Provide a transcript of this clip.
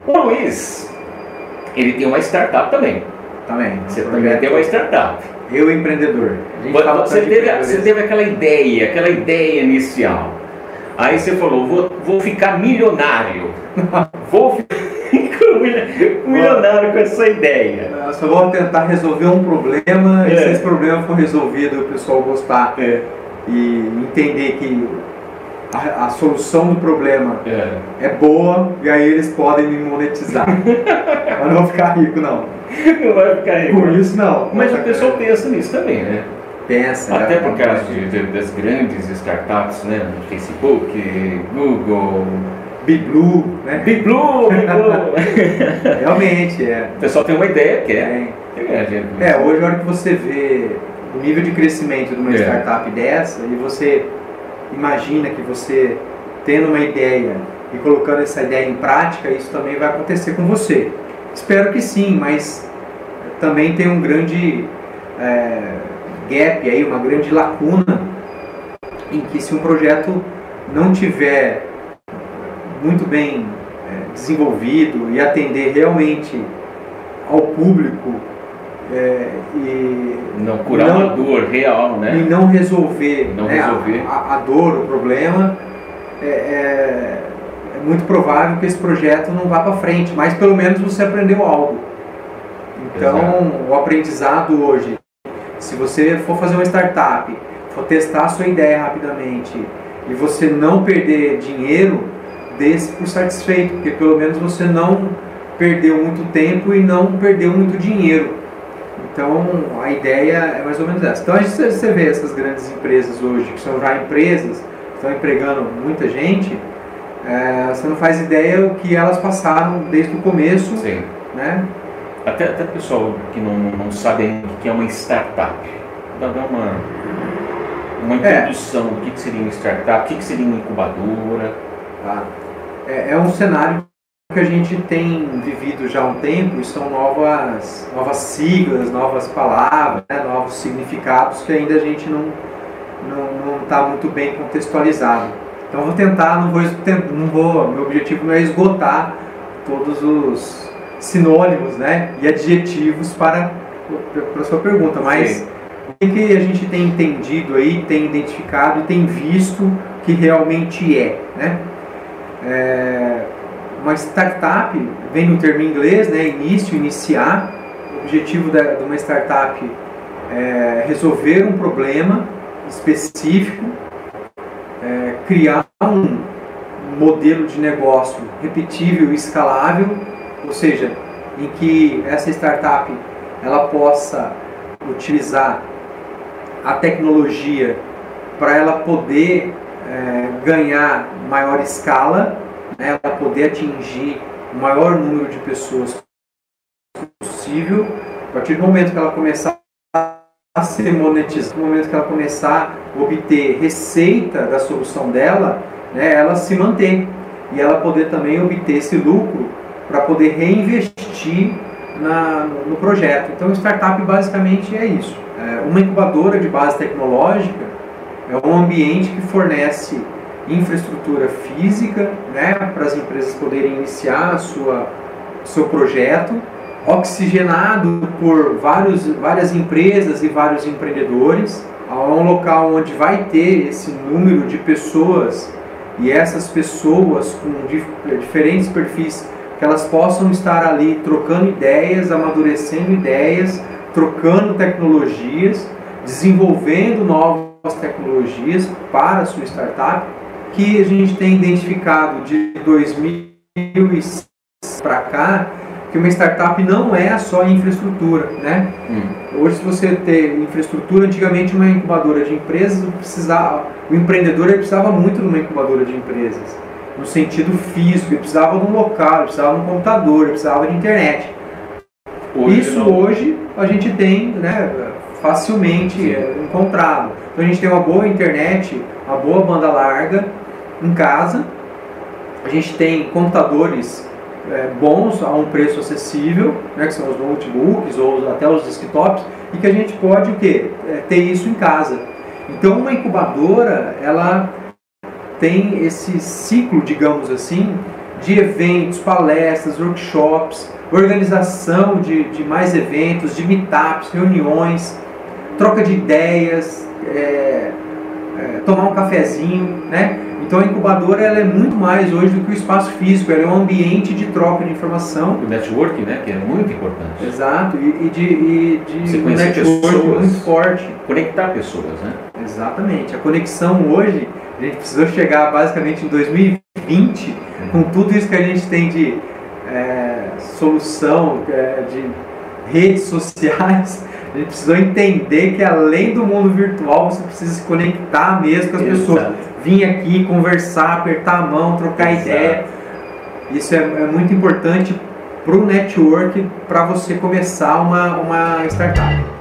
O Luiz, ele tem uma startup também. Também. Você também tem uma startup. Eu, empreendedor. Você teve aquela ideia inicial. Aí você falou, vou ficar milionário. Vou ficar milionário com essa ideia. Eu só vou tentar resolver um problema, e se esse problema for resolvido, o pessoal gostar e entender que a solução do problema é boa, e aí eles podem me monetizar. Mas não vou ficar rico, não. Não vai ficar rico. Por isso, não. Mas o pessoal pensa nisso também, né? Pensa. Até por causa das grandes startups, né? Facebook, Google, BigBlue, né? BigBlue. Realmente, O pessoal tem uma ideia, quer ganhar dinheiro. Hoje, a hora que você vê o nível de crescimento de uma startup dessa, e você imagina que você tendo uma ideia e colocando essa ideia em prática, isso também vai acontecer com você. Espero que sim, mas também tem um grande gap aí, uma grande lacuna, em que se um projeto não tiver muito bem desenvolvido e atender realmente ao público e não curar uma dor real, né? E não resolver, a dor, o problema, é muito provável que esse projeto não vá para frente, mas pelo menos você aprendeu algo. Então, o aprendizado hoje, se você for fazer uma startup, for testar a sua ideia rapidamente e você não perder dinheiro, dê-se por satisfeito, porque pelo menos você não perdeu muito tempo e não perdeu muito dinheiro. Então, a ideia é mais ou menos essa. Então, você vê essas grandes empresas hoje, que são já empresas, que estão empregando muita gente, você não faz ideia o que elas passaram desde o começo. Sim. Né? Até pessoal que não sabe ainda o que é uma startup, dá uma introdução do que seria uma startup, o que seria uma incubadora. É um cenário que a gente tem vivido já há um tempo, e são novas siglas, novas palavras, né, novos significados que ainda a gente não está muito bem contextualizado. Então eu vou tentar, meu objetivo não é esgotar todos os sinônimos, né, e adjetivos para a sua pergunta, mas o que a gente tem entendido aí, tem identificado e tem visto que realmente né? Uma startup vem no termo em inglês, né, iniciar. O objetivo de uma startup é resolver um problema específico, criar um modelo de negócio repetível e escalável, ou seja, em que essa startup ela possa utilizar a tecnologia para ela poder ganhar maior escala, né, ela poder atingir o maior número de pessoas possível. A partir do momento que ela começar a ser monetizada, no momento que ela começar a obter receita da solução dela, né, ela se manter e ela poder também obter esse lucro para poder reinvestir no projeto. Então, startup basicamente é isso. Uma incubadora de base tecnológica é um ambiente que fornece infraestrutura física, né, para as empresas poderem iniciar seu projeto, oxigenado por várias empresas e vários empreendedores. É um local onde vai ter esse número de pessoas, e essas pessoas com diferentes perfis, que elas possam estar ali trocando ideias, amadurecendo ideias, trocando tecnologias, desenvolvendo novas tecnologias para a sua startup, que a gente tem identificado de 2006 para cá, que uma startup não é só infraestrutura, né? Hoje, se você ter infraestrutura, antigamente uma incubadora de empresas o empreendedor precisava muito de uma incubadora de empresas, no sentido físico, ele precisava de um local, ele precisava de um computador, ele precisava de internet. Hoje a gente tem, né, facilmente encontrado. Então a gente tem uma boa internet, uma boa banda larga em casa, a gente tem computadores bons a um preço acessível, né, que são os notebooks ou até os desktops, e que a gente pode ter isso em casa. Então uma incubadora, ela tem esse ciclo, digamos assim, de eventos, palestras, workshops, organização de mais eventos, de meetups, reuniões, troca de ideias, tomar um cafezinho, né? Então a incubadora ela é muito mais hoje do que o espaço físico, ela é um ambiente de troca de informação. O network, né? Que é muito importante. Exato, e de Você um network pessoas, muito forte. Conectar pessoas, né? Exatamente. A conexão hoje, a gente precisou chegar basicamente em 2020, com tudo isso que a gente tem de solução, de redes sociais. A gente precisou entender que além do mundo virtual, você precisa se conectar mesmo com as pessoas. Vir aqui, conversar, apertar a mão, trocar ideia. Isso é muito importante para o network, para você começar uma startup.